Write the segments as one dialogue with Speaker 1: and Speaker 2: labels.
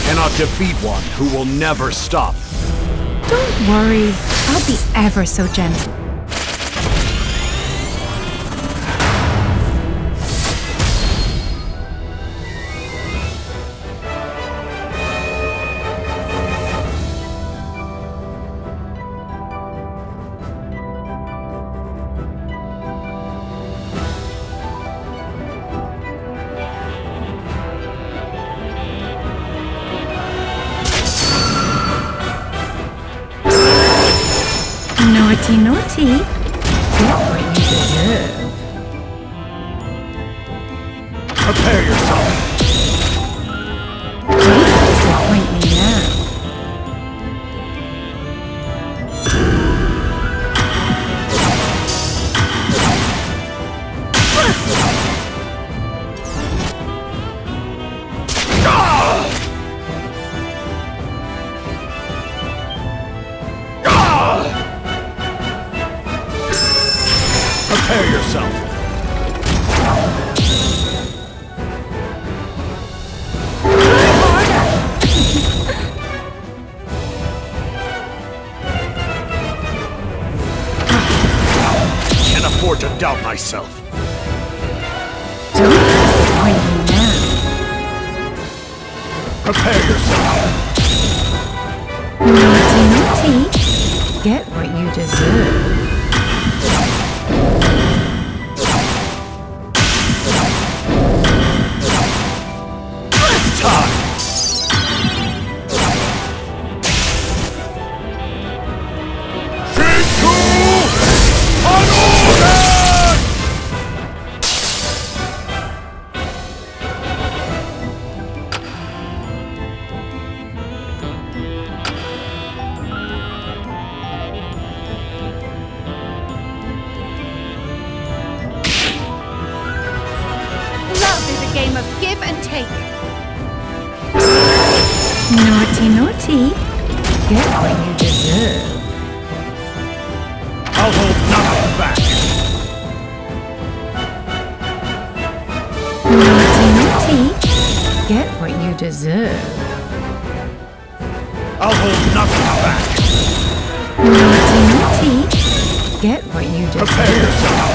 Speaker 1: cannot defeat one who will never stop.
Speaker 2: Don't worry, I'll be ever so gentle. Naughty, naughty. Get what you deserve.
Speaker 1: Prepare yourself.
Speaker 2: Don't disappoint me now.
Speaker 1: Prepare yourself. Can't afford to doubt myself.
Speaker 2: Don't disappoint me now.
Speaker 1: Prepare yourself.
Speaker 2: Naughty, naughty. Get what you deserve.
Speaker 3: Game of give and take.
Speaker 2: Naughty, naughty. Get what you deserve.
Speaker 1: I'll hold nothing back.
Speaker 2: Naughty, naughty. Get what you deserve.
Speaker 1: I'll hold nothing back.
Speaker 2: Naughty, naughty. Get what you deserve.
Speaker 1: Prepare yourself.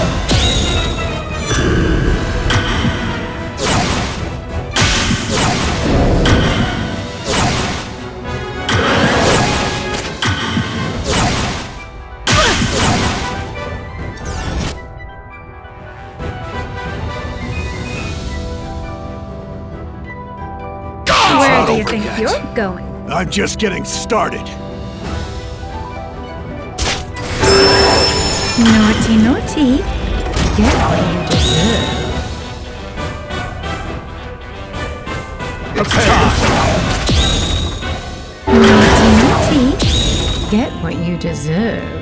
Speaker 2: Where do you think you're going?
Speaker 1: I'm just getting started.
Speaker 2: Naughty, naughty. Get what you deserve.
Speaker 1: Prepare yourself.
Speaker 2: Naughty, naughty. Get what you deserve.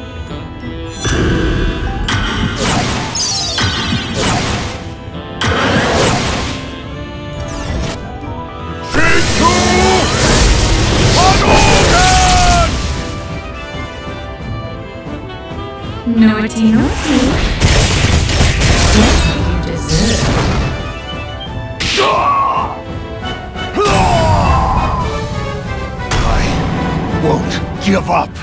Speaker 2: Naughty, naughty. Get what you deserve.
Speaker 1: I won't give up.